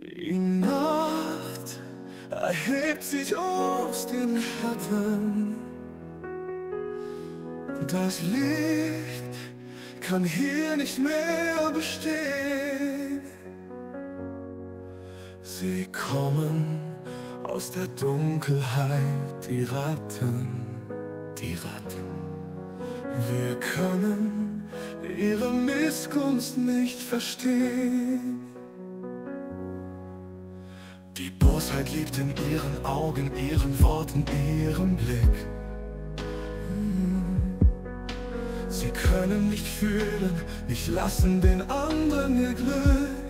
Die Nacht erhebt sich aus den Schatten. Das Licht kann hier nicht mehr bestehen. Sie kommen aus der Dunkelheit, die Ratten, die Ratten. Wir können ihre Missgunst nicht verstehen. Die Bosheit liegt in ihren Augen, ihren Worten, ihrem Blick. Sie können nicht fühlen, nicht lassen den anderen ihr Glück.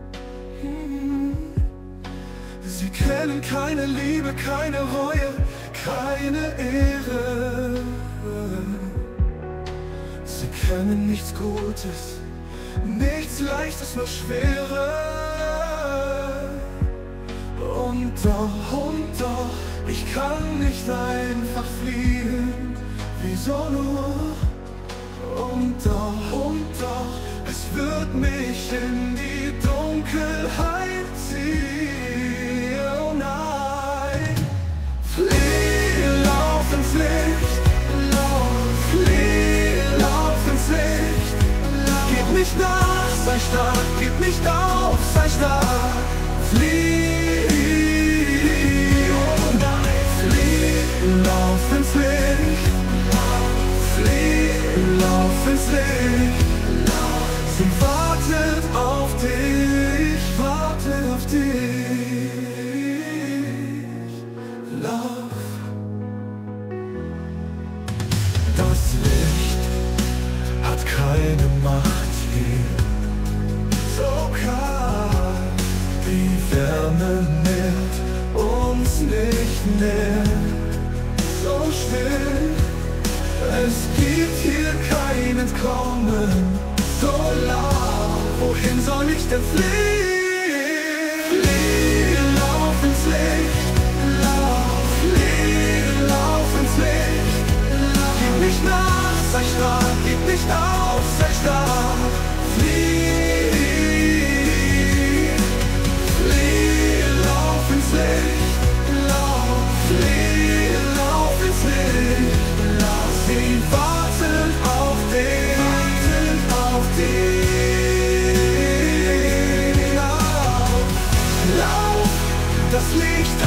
Sie kennen keine Liebe, keine Reue, keine Ehre. Sie kennen nichts Gutes, nichts Leichtes, nur Schwere. Und doch, ich kann nicht einfach fliehen. Wieso nur? Und doch, es wird mich in die Dunkelheit ziehen. Oh nein, flieh, lauf ins Licht, flieh, lauf ins Licht. Gib nicht nach, sei stark, gib nicht auf, sei stark. Flieh, oh nein, flieh, lauf ins Licht. Flieh, lauf ins Licht. Sie wartet auf dich, wartet auf dich. Lauf. Das Licht hat keine Macht hier. So kalt, die Wärme nährt uns nicht näher. So still, es gibt hier kein Entkommen. So laut, wohin soll ich denn fliehen? Flieh, lauf ins Licht. Flieh, lauf ins Licht. Gib nicht nach, sei stark, gib nicht auf, sei stark. Flieh, flieh, lauf ins Licht. Flieh, lauf ins Licht. Sie wartet auf dich, auf dich. Lauf, das Licht